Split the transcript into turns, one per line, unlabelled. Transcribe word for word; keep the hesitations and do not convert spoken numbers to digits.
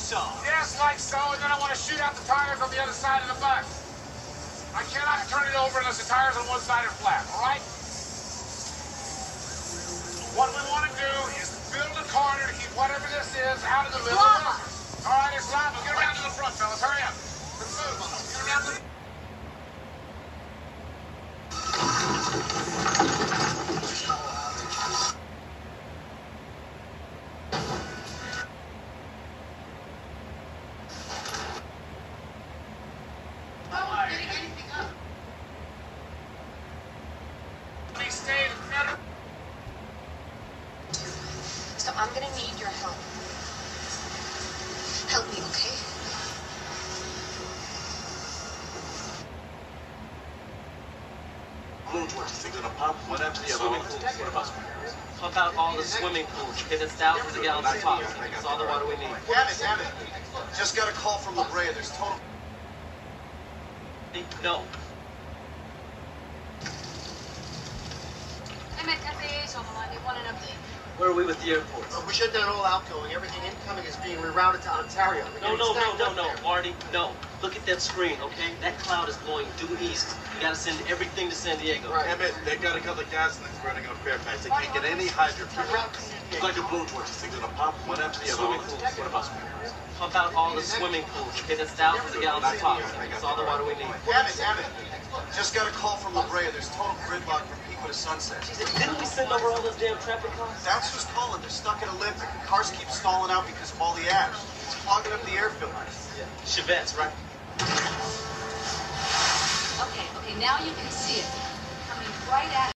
so.
Yes, like so, and then I want to shoot out the tires on the other side of the bus. I cannot turn it over unless the tires on one side are flat, all right? What we want to do is build a corner to keep whatever this is out of the middle of the bus. All right, it's lava. Get around to the front, fellas. Hurry up. Let's move. Get around to the...
So I'm gonna need your help. Help me, okay?
Blue torches, they're gonna pop one after the other. Swimming pools, what about
Pump out all the swimming pools. Okay, that's thousands of gallons of pop. That's all the water we need.
Damn it, damn it. Just got a call from La Brea. There's total...
No.
Emmett, F A A's on the line. They want an update.
Where are we with the airport?
Uh, we shut down all outgoing. Everything incoming is being rerouted to Ontario.
No, no, no, no, no, Marty, no. Look at that screen, okay? That cloud is going due east. You gotta send everything to San Diego.
Right.
Emmett, they got a couple of gas lines running on Fairfax. They can't get any hydrogen. It's like a blue torches, they're gonna pop one after the other.
Swimming pools,
What about
Pump out all the swimming pools. Okay, that's thousands of gallons of pop. That's all the water we need.
Damn it, damn it. Just got a call from La Brea. There's total gridlock from Pico to Sunset.
Didn't we send over all those damn traffic cones?
That's who's calling. They're stuck at Olympic. The cars keep stalling out because of all the ash. It's clogging up the air filters.
Chevettes, right?
Okay, okay, now you can see it. Coming right at